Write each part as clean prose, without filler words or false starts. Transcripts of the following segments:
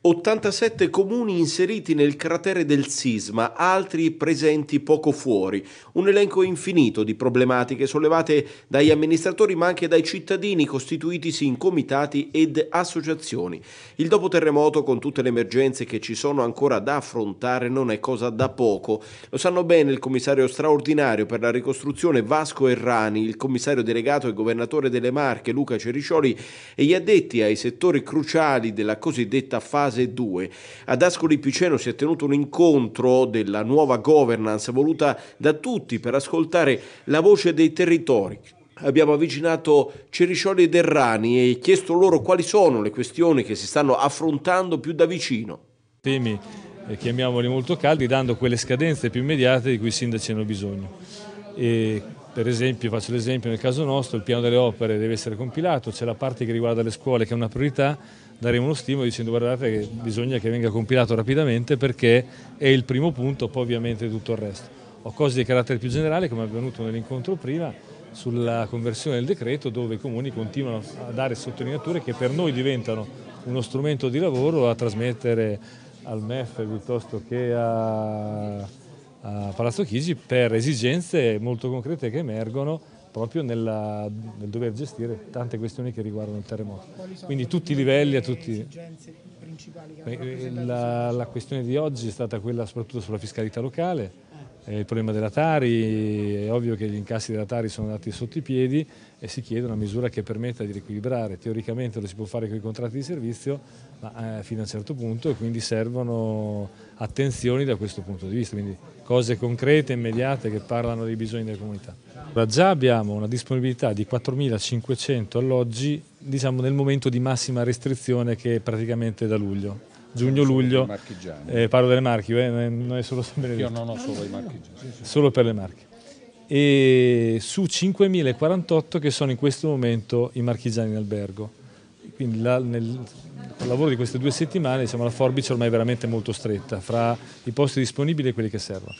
87 comuni inseriti nel cratere del sisma, altri presenti poco fuori. Un elenco infinito di problematiche sollevate dagli amministratori ma anche dai cittadini costituitisi in comitati ed associazioni. Il dopo terremoto, con tutte le emergenze che ci sono ancora da affrontare, non è cosa da poco. Lo sanno bene il commissario straordinario per la ricostruzione Vasco Errani, il commissario delegato e governatore delle Marche Luca Ceriscioli e gli addetti ai settori cruciali della cosiddetta fase 2. Ad Ascoli Piceno si è tenuto un incontro della nuova governance voluta da tutti per ascoltare la voce dei territori. Abbiamo avvicinato Ceriscioli ed Errani e chiesto loro quali sono le questioni che si stanno affrontando più da vicino. Temi, chiamiamoli molto caldi, dando quelle scadenze più immediate di cui i sindaci hanno bisogno. Per esempio, faccio l'esempio nel caso nostro, il piano delle opere deve essere compilato, c'è la parte che riguarda le scuole che è una priorità, daremo uno stimolo dicendo guardate che bisogna che venga compilato rapidamente perché è il primo punto, poi ovviamente tutto il resto. Ho cose di carattere più generale, come è avvenuto nell'incontro prima, sulla conversione del decreto, dove i comuni continuano a dare sottolineature che per noi diventano uno strumento di lavoro a trasmettere al MEF piuttosto che a Palazzo Chigi per esigenze molto concrete che emergono proprio nel dover gestire tante questioni che riguardano il terremoto. Quindi tutti i livelli, a tutti. La questione di oggi è stata quella soprattutto sulla fiscalità locale, il problema della Tari, è ovvio che gli incassi della Tari sono andati sotto i piedi e si chiede una misura che permetta di riequilibrare. Teoricamente lo si può fare con i contratti di servizio, ma fino a un certo punto, e quindi servono attenzioni da questo punto di vista, quindi cose concrete, immediate che parlano dei bisogni delle comunità. Già abbiamo una disponibilità di 4.500 alloggi, diciamo nel momento di massima restrizione che è praticamente da luglio. Giugno-luglio, parlo delle Marche, non è solo San Benedetto. Io non ho solo i marchigiani. Sì. Solo per le Marche. E su 5.048 che sono in questo momento i marchigiani in albergo. Quindi nel lavoro di queste 2 settimane diciamo, la forbice ormai è veramente molto stretta fra i posti disponibili e quelli che servono.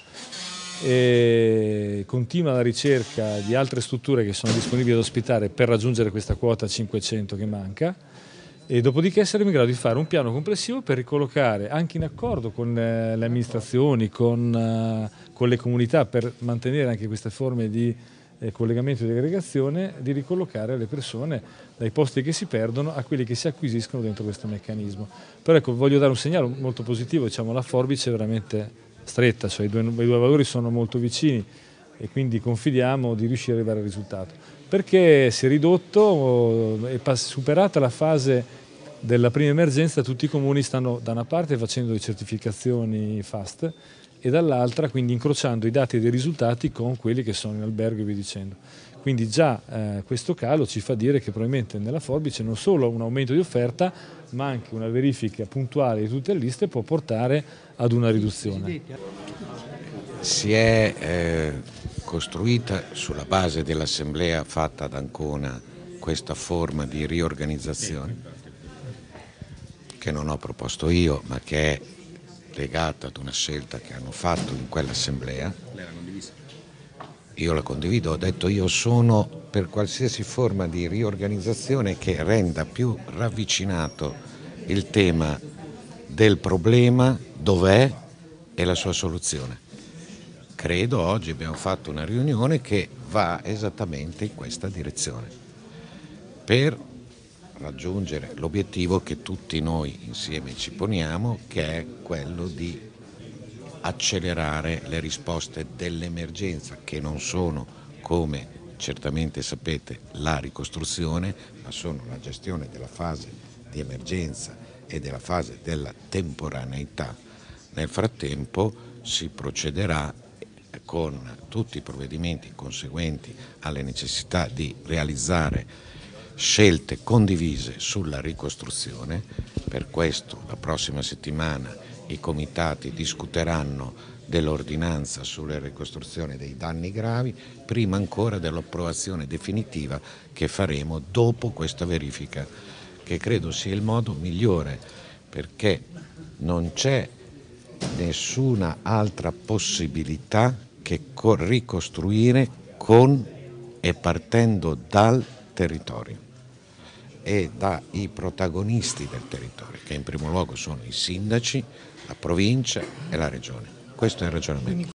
E continua la ricerca di altre strutture che sono disponibili ad ospitare per raggiungere questa quota 500 che manca. E dopodiché saremo in grado di fare un piano complessivo per ricollocare, anche in accordo con le amministrazioni, con le comunità, per mantenere anche queste forme di collegamento e di aggregazione, di ricollocare le persone dai posti che si perdono a quelli che si acquisiscono dentro questo meccanismo. Però ecco, voglio dare un segnale molto positivo, diciamo, la forbice è veramente stretta, cioè i due valori sono molto vicini e quindi confidiamo di riuscire ad arrivare al risultato. Perché si è ridotto, è superata la fase della prima emergenza, tutti i comuni stanno da una parte facendo le certificazioni FAST e dall'altra quindi incrociando i dati e dei risultati con quelli che sono in albergo e via dicendo. Quindi già questo calo ci fa dire che probabilmente nella forbice non solo un aumento di offerta ma anche una verifica puntuale di tutte le liste può portare ad una riduzione. Si è costruita sulla base dell'assemblea fatta ad Ancona questa forma di riorganizzazione che non ho proposto io ma che è legata ad una scelta che hanno fatto in quell'assemblea. Io la condivido, ho detto io sono per qualsiasi forma di riorganizzazione che renda più ravvicinato il tema del problema, dov'è e la sua soluzione. Credo oggi abbiamo fatto una riunione che va esattamente in questa direzione per raggiungere l'obiettivo che tutti noi insieme ci poniamo, che è quello di accelerare le risposte dell'emergenza, che non sono, come certamente sapete, la ricostruzione, ma sono la gestione della fase di emergenza e della fase della temporaneità. Nel frattempo si procederà con tutti i provvedimenti conseguenti alle necessità di realizzare scelte condivise sulla ricostruzione. Per questo la prossima settimana i comitati discuteranno dell'ordinanza sulla ricostruzione dei danni gravi, prima ancora dell'approvazione definitiva che faremo dopo questa verifica, che credo sia il modo migliore, perché non c'è nessuna altra possibilità che ricostruire con e partendo dal territorio. e dai protagonisti del territorio, che in primo luogo sono i sindaci, la provincia e la regione. Questo è il ragionamento.